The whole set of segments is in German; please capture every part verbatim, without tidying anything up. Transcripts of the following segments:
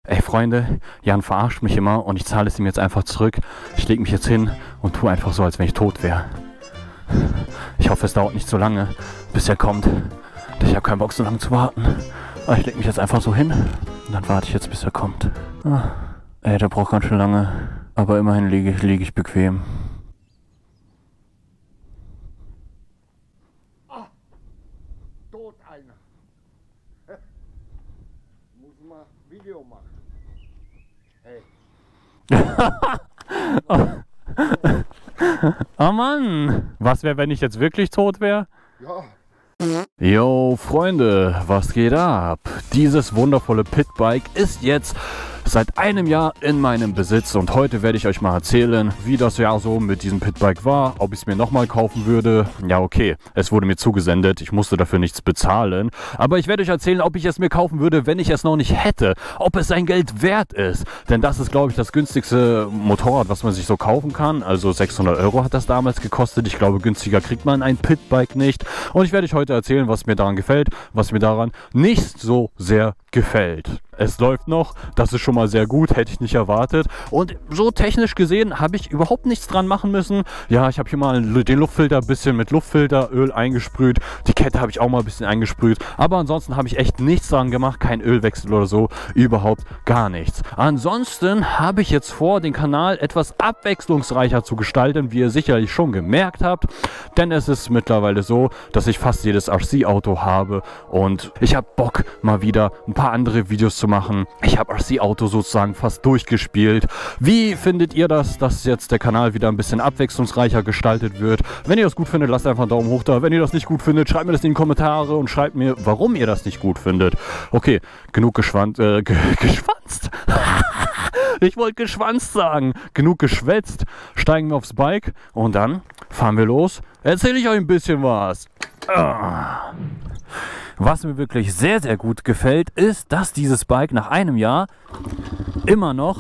Ey Freunde, Jan verarscht mich immer und ich zahle es ihm jetzt einfach zurück. Ich lege mich jetzt hin und tue einfach so, als wenn ich tot wäre. Ich hoffe, es dauert nicht so lange, bis er kommt. Ich habe keinen Bock, so lange zu warten. Aber ich lege mich jetzt einfach so hin und dann warte ich jetzt, bis er kommt. Ah, ey, der braucht ganz schön lange. Aber immerhin liege ich, liege ich bequem. Ah, tot einer. Muss mal Video machen. Hey. Oh Mann! Was wäre, wenn ich jetzt wirklich tot wäre? Ja. Yo, Freunde, was geht ab? Dieses wundervolle Pitbike ist jetzt seit einem Jahr in meinem Besitz und heute werde ich euch mal erzählen, wie das Jahr so mit diesem Pitbike war, ob ich es mir nochmal kaufen würde. Ja, okay, es wurde mir zugesendet, ich musste dafür nichts bezahlen, aber ich werde euch erzählen, ob ich es mir kaufen würde, wenn ich es noch nicht hätte, ob es sein Geld wert ist, denn das ist, glaube ich, das günstigste Motorrad, was man sich so kaufen kann, also sechshundert Euro hat das damals gekostet, ich glaube, günstiger kriegt man ein Pitbike nicht und ich werde euch heute erzählen, was mir daran gefällt, was mir daran nicht so sehr gefällt. Es läuft noch, das ist schon mal sehr gut, hätte ich nicht erwartet. Und so technisch gesehen habe ich überhaupt nichts dran machen müssen. Ja, ich habe hier mal den Luftfilter ein bisschen mit Luftfilteröl eingesprüht. Die Kette habe ich auch mal ein bisschen eingesprüht. Aber ansonsten habe ich echt nichts dran gemacht, kein Ölwechsel oder so, überhaupt gar nichts. Ansonsten habe ich jetzt vor, den Kanal etwas abwechslungsreicher zu gestalten, wie ihr sicherlich schon gemerkt habt. Denn es ist mittlerweile so, dass ich fast jedes R C-Auto habe und ich habe Bock, mal wieder ein paar andere Videos zu machen. Ich habe R C-Auto sozusagen fast durchgespielt. Wie findet ihr das, dass jetzt der Kanal wieder ein bisschen abwechslungsreicher gestaltet wird? Wenn ihr das gut findet, lasst einfach einen Daumen hoch da. Wenn ihr das nicht gut findet, schreibt mir das in die Kommentare und schreibt mir, warum ihr das nicht gut findet. Okay, genug geschwanzt. Äh, ge geschwanzt. Ich wollte geschwanzt sagen. Genug geschwätzt. Steigen wir aufs Bike und dann fahren wir los. Erzähle ich euch ein bisschen was. Ah. Was mir wirklich sehr, sehr gut gefällt, ist, dass dieses Bike nach einem Jahr immer noch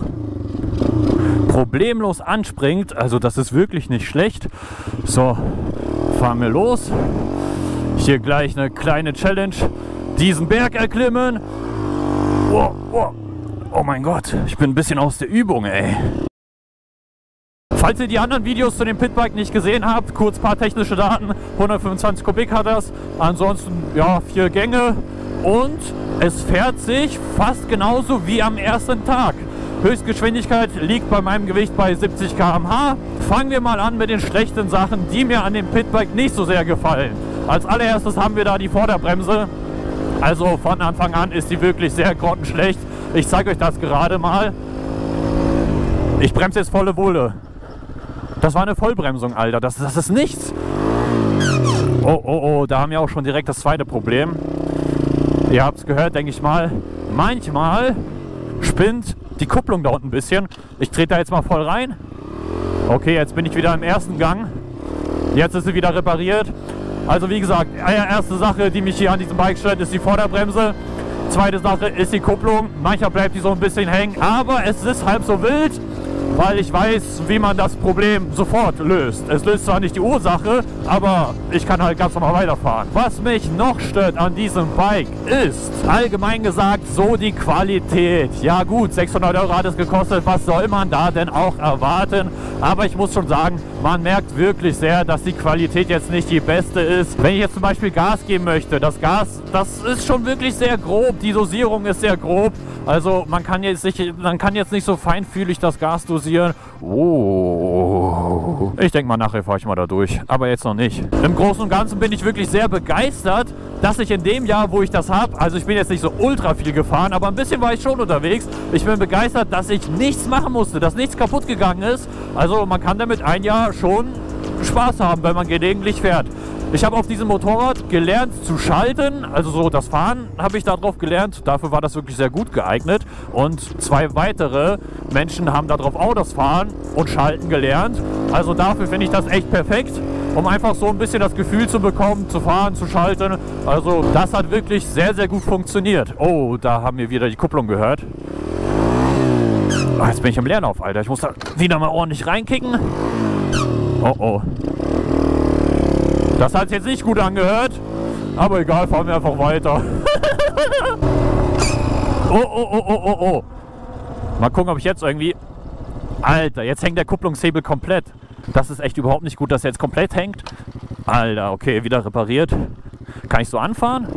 problemlos anspringt. Also das ist wirklich nicht schlecht. So, fahren wir los. Hier gleich eine kleine Challenge. Diesen Berg erklimmen. Oh, oh, oh mein Gott, ich bin ein bisschen aus der Übung, ey. Falls ihr die anderen Videos zu dem Pitbike nicht gesehen habt, kurz ein paar technische Daten. hundertfünfundzwanzig Kubik hat das, ansonsten ja vier Gänge und es fährt sich fast genauso wie am ersten Tag. Höchstgeschwindigkeit liegt bei meinem Gewicht bei siebzig Kilometer pro Stunde. Fangen wir mal an mit den schlechten Sachen, die mir an dem Pitbike nicht so sehr gefallen. Als allererstes haben wir da die Vorderbremse. Also von Anfang an ist die wirklich sehr grottenschlecht. Ich zeige euch das gerade mal. Ich bremse jetzt volle Wohle. Das war eine Vollbremsung, Alter. Das, das ist nichts. Oh, oh, oh. Da haben wir auch schon direkt das zweite Problem. Ihr habt es gehört, denke ich mal. Manchmal spinnt die Kupplung da unten ein bisschen. Ich trete da jetzt mal voll rein. Okay, jetzt bin ich wieder im ersten Gang. Jetzt ist sie wieder repariert. Also wie gesagt, erste Sache, die mich hier an diesem Bike stört, ist die Vorderbremse. Zweite Sache ist die Kupplung. Manchmal bleibt die so ein bisschen hängen. Aber es ist halb so wild, weil ich weiß, wie man das Problem sofort löst. Es löst zwar nicht die Ursache, aber ich kann halt ganz normal weiterfahren. Was mich noch stört an diesem Bike ist, allgemein gesagt, so die Qualität. Ja gut, sechshundert Euro hat es gekostet, was soll man da denn auch erwarten? Aber ich muss schon sagen, man merkt wirklich sehr, dass die Qualität jetzt nicht die beste ist. Wenn ich jetzt zum Beispiel Gas geben möchte, das Gas, das ist schon wirklich sehr grob, die Dosierung ist sehr grob. Also man kann jetzt nicht, man kann jetzt nicht so feinfühlig das Gas dosieren. Oh. Ich denke mal, nachher fahre ich mal da durch. Aber jetzt noch nicht. Im Großen und Ganzen bin ich wirklich sehr begeistert, dass ich in dem Jahr, wo ich das habe, also ich bin jetzt nicht so ultra viel gefahren, aber ein bisschen war ich schon unterwegs. Ich bin begeistert, dass ich nichts machen musste, dass nichts kaputt gegangen ist. Also man kann damit ein Jahr schon Spaß haben, wenn man gelegentlich fährt. Ich habe auf diesem Motorrad gelernt zu schalten, also so das Fahren habe ich darauf gelernt, dafür war das wirklich sehr gut geeignet und zwei weitere Menschen haben darauf auch das Fahren und Schalten gelernt, also dafür finde ich das echt perfekt, um einfach so ein bisschen das Gefühl zu bekommen, zu fahren, zu schalten, also das hat wirklich sehr, sehr gut funktioniert. Oh, da haben wir wieder die Kupplung gehört. Oh, jetzt bin ich im Leerlauf, Alter, ich muss da wieder mal ordentlich reinkicken. Oh, oh. Das hat jetzt nicht gut angehört, aber egal, fahren wir einfach weiter. Oh, oh, oh, oh, oh, oh. Mal gucken, ob ich jetzt irgendwie... Alter, jetzt hängt der Kupplungshebel komplett. Das ist echt überhaupt nicht gut, dass er jetzt komplett hängt. Alter, okay, wieder repariert. Kann ich so anfahren?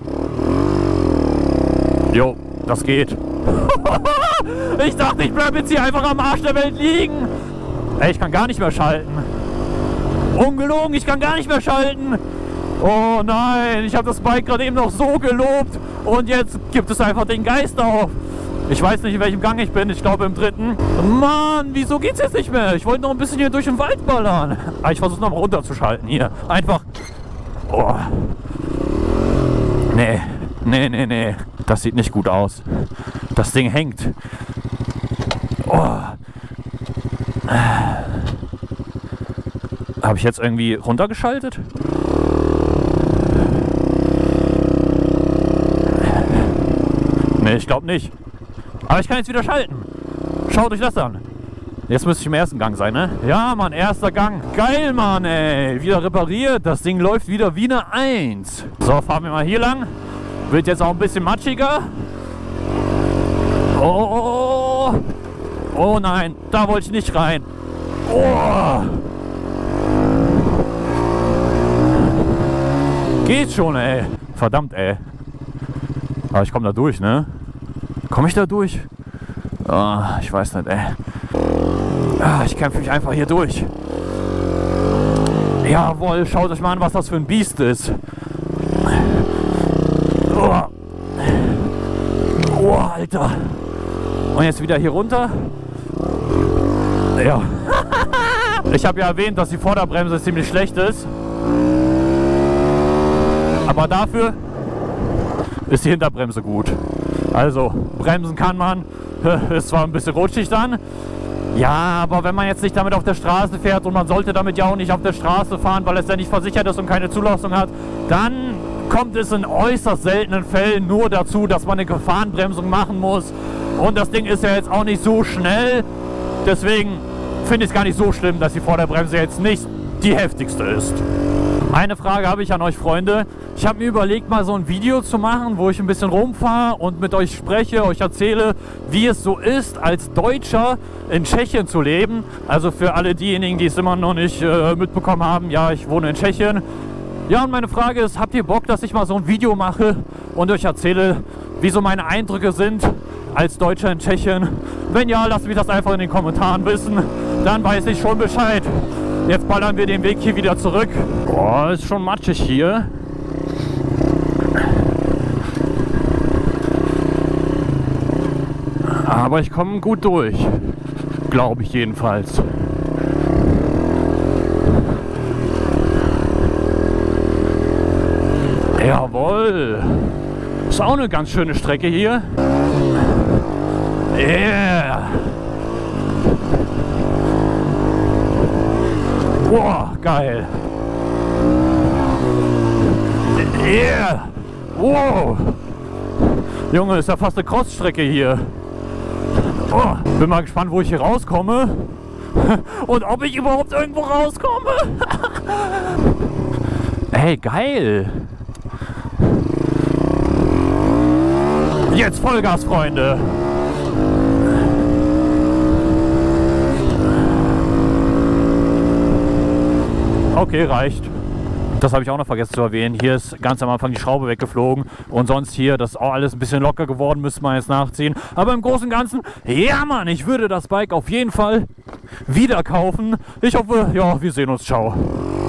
Jo, das geht. Ich dachte, ich bleibe jetzt hier einfach am Arsch der Welt liegen. Ey, ich kann gar nicht mehr schalten. Ungelogen, ich kann gar nicht mehr schalten. Oh nein, ich habe das Bike gerade eben noch so gelobt. Und jetzt gibt es einfach den Geist auf. Ich weiß nicht, in welchem Gang ich bin. Ich glaube im dritten. Mann, wieso geht's jetzt nicht mehr? Ich wollte noch ein bisschen hier durch den Wald ballern. Aber ich versuche noch mal runterzuschalten hier. Einfach. Oh. Nee. Nee, nee, nee. Das sieht nicht gut aus. Das Ding hängt. Oh. Habe ich jetzt irgendwie runtergeschaltet? Nee, ich glaube nicht. Aber ich kann jetzt wieder schalten. Schaut euch das an. Jetzt müsste ich im ersten Gang sein, ne? Ja, Mann, erster Gang. Geil, Mann, ey. Wieder repariert. Das Ding läuft wieder wie eine Eins. So, fahren wir mal hier lang. Wird jetzt auch ein bisschen matschiger. Oh, oh, oh. Oh nein, da wollte ich nicht rein. Oh. Geht schon, ey. Verdammt, ey. Aber ich komme da durch, ne? Komme ich da durch? Oh, ich weiß nicht, ey. Ah, ich kämpfe mich einfach hier durch. Jawohl, schaut euch mal an, was das für ein Biest ist. Oh, oh Alter. Und jetzt wieder hier runter. Ja. Ich habe ja erwähnt, dass die Vorderbremse ziemlich schlecht ist. Aber dafür ist die Hinterbremse gut. Also, bremsen kann man. Ist zwar ein bisschen rutschig dann. Ja, aber wenn man jetzt nicht damit auf der Straße fährt und man sollte damit ja auch nicht auf der Straße fahren, weil es ja nicht versichert ist und keine Zulassung hat, dann kommt es in äußerst seltenen Fällen nur dazu, dass man eine Gefahrenbremsung machen muss. Und das Ding ist ja jetzt auch nicht so schnell. Deswegen finde ich es gar nicht so schlimm, dass die Vorderbremse jetzt nicht die heftigste ist. Eine Frage habe ich an euch, Freunde. Ich habe mir überlegt, mal so ein Video zu machen, wo ich ein bisschen rumfahre und mit euch spreche, euch erzähle, wie es so ist, als Deutscher in Tschechien zu leben. Also für alle diejenigen, die es immer noch nicht äh, mitbekommen haben, ja, ich wohne in Tschechien. Ja, und meine Frage ist, habt ihr Bock, dass ich mal so ein Video mache und euch erzähle, wie so meine Eindrücke sind als Deutscher in Tschechien? Wenn ja, lasst mich das einfach in den Kommentaren wissen, dann weiß ich schon Bescheid. Jetzt ballern wir den Weg hier wieder zurück. Boah, ist schon matschig hier. Aber ich komme gut durch. Glaube ich jedenfalls. Jawohl. Ist auch eine ganz schöne Strecke hier. Yeah. Boah, geil. Yeah. Wow. Junge, ist ja fast eine Crossstrecke hier. Oh, bin mal gespannt, wo ich hier rauskomme. Und ob ich überhaupt irgendwo rauskomme. Ey, geil. Jetzt Vollgas, Freunde. Okay, reicht. Das habe ich auch noch vergessen zu erwähnen. Hier ist ganz am Anfang die Schraube weggeflogen. Und sonst hier, das ist auch alles ein bisschen locker geworden, müsste man jetzt nachziehen. Aber im Großen und Ganzen, ja Mann, ich würde das Bike auf jeden Fall wieder kaufen. Ich hoffe, ja, wir sehen uns. Ciao.